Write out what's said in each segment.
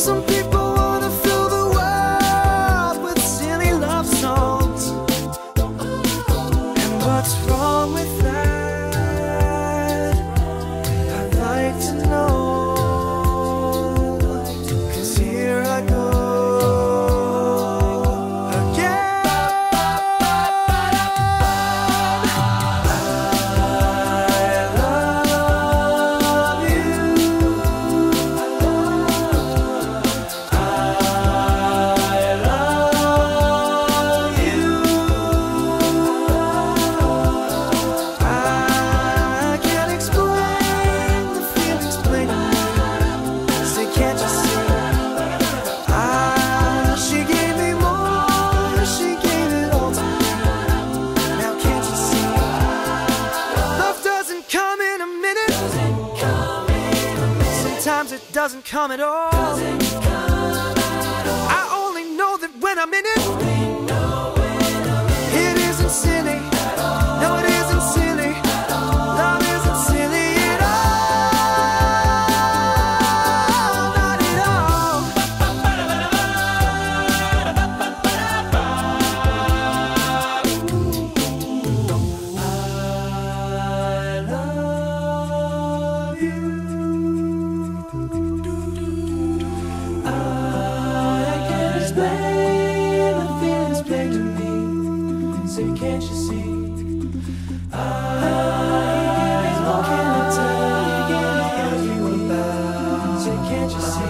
Some people wanna fill the world with silly love songs. And what's wrong with that? I'd like to know. 'Cause here I go again. Sometimes it doesn't come at all. I only know that when I'm in it, it isn't silly. No, it isn't silly. Love isn't silly at all. Not at all. I love you. The feeling's plain to me. So can't you see? What can I tell you about? So can't you see?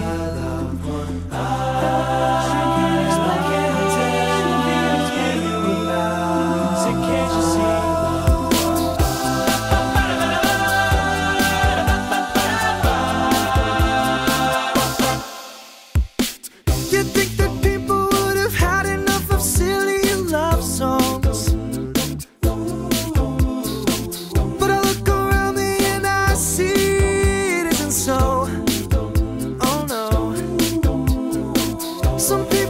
You think that people would have had enough of silly love songs? But I look around me and I see it isn't so. Oh no. Some people